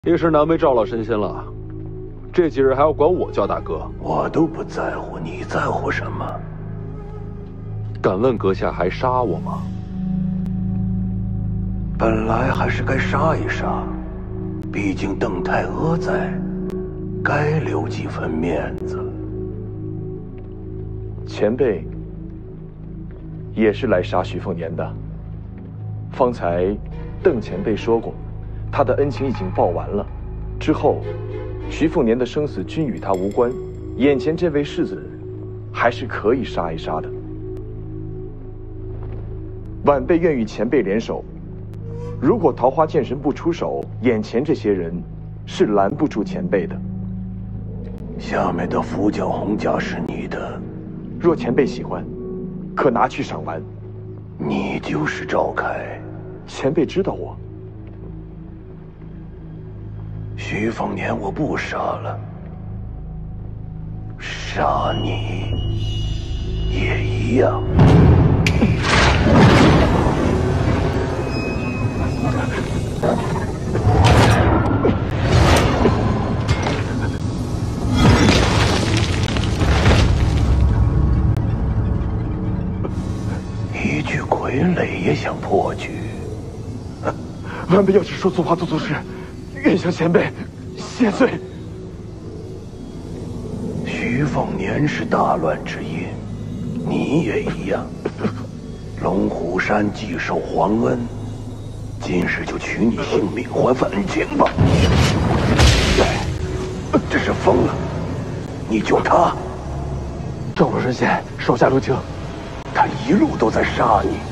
一时难为赵老神仙了，这几日还要管我叫大哥。 我都不在乎，你在乎什么？ 敢问阁下还杀我吗？ 本来还是该杀一杀，毕竟邓太阿在，该留几分面子。 前辈也是来杀徐凤年的。方才邓前辈说过，他的恩情已经报完了，之后徐凤年的生死均与他无关，眼前这位世子还是可以杀一杀的。晚辈愿与前辈联手，如果桃花剑神不出手，眼前这些人是拦不住前辈的。 下面的拂角红甲是你的， 若前辈喜欢，可拿去赏玩。 你就是赵凯， 前辈知道我。 徐凤年我不杀了，杀你也一样。一具傀儡也想破局？ 晚辈要是说错话做错事，愿向前辈谢罪。 徐凤年是大乱之因，你也一样。龙虎山既受皇恩，今日就取你性命还份恩情吧。这是疯了！你救他， 赵老神仙手下留情。 他一路都在杀你。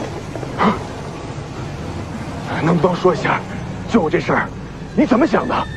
能不能说一下，救我这事儿，你怎么想的？